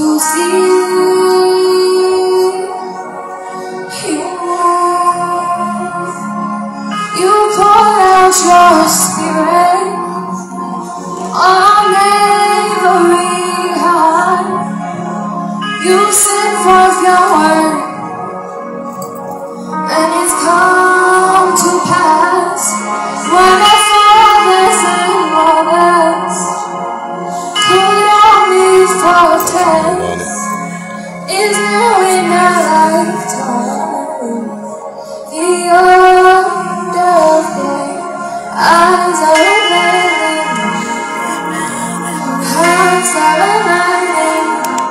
to see you pour out your spirit on every heart. You send forth your word, and it's come to pass. When our fathers and mothers could only foretell, is now in our lifetime. The end of day, eyes are unveiling, hearts are aligning,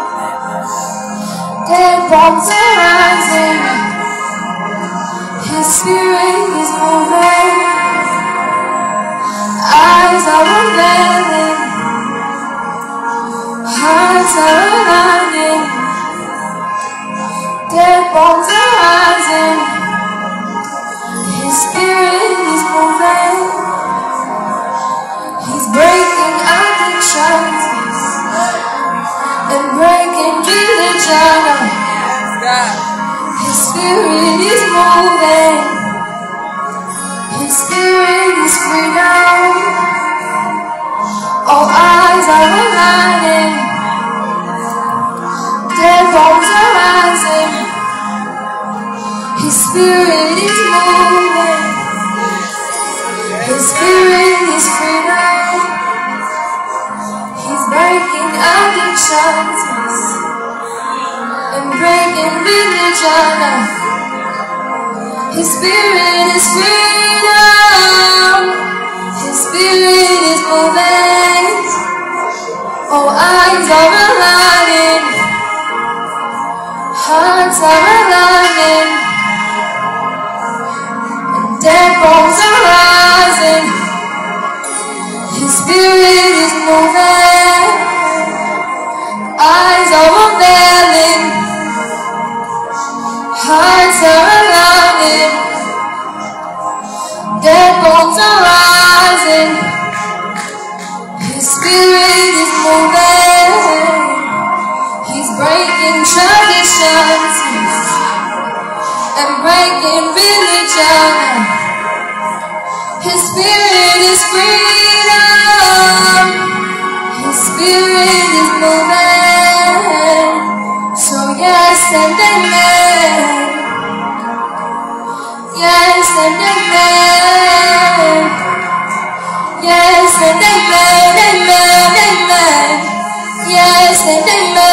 dead bones are rising, His Spirit is moving, eyes are unveiling, hearts are aligning, dead bones are rising, His Spirit is moving, He's breaking addictions and breaking religion. His Spirit is moving, His Spirit is freedom. All eyes are aligning, dead bones are rising, His Spirit is moving, His Spirit is freedom. He's breaking addictions and breaking religion. His Spirit is freedom. His Spirit is moving. All eyes are aligning, hearts are aligning, and dead bones are rising. His Spirit is moving. Eyes are unveiling, hearts are aligning, dead bones are rising. His Spirit is moving. He's breaking traditions and breaking religion. His Spirit is freedom. His Spirit is moving. So yes and amen. Yes and amen. Yes and amen. Amen. Amen. Yes and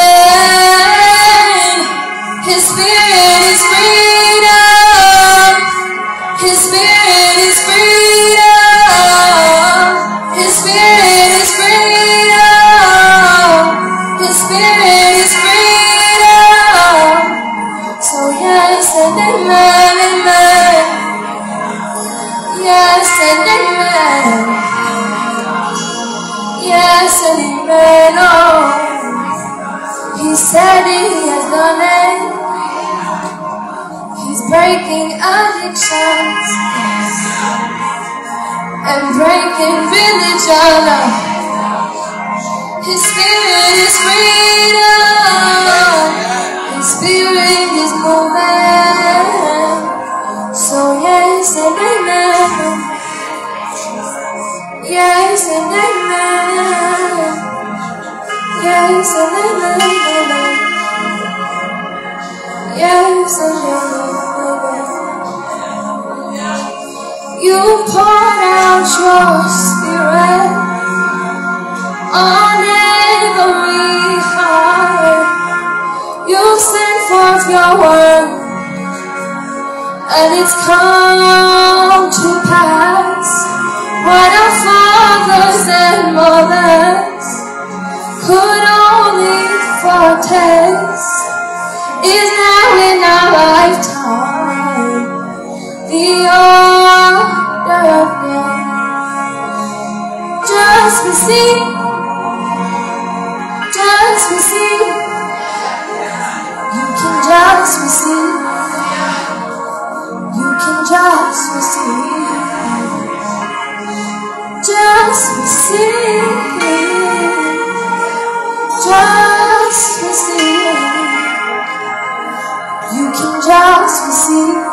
amen. His Spirit is freedom. His Spirit is freedom. His Spirit is freedom. His Spirit is freedom. So yes and amen, amen. Yes and amen. Yes and amen, oh. He said He has done it. He's breaking addictions and breaking religion. His Spirit is freedom. His Spirit is moving. So yes and amen. Yes and amen. Yes and amen. Yes and amen. You poured out your Spirit on every heart. You sent forth your word, and it's come to pass. What our fathers and mothers could only foretaste is now in our lifetime. The order of day. Just receive. Just receive. You can just receive. You can just receive. Just receive. Just see. You can just receive.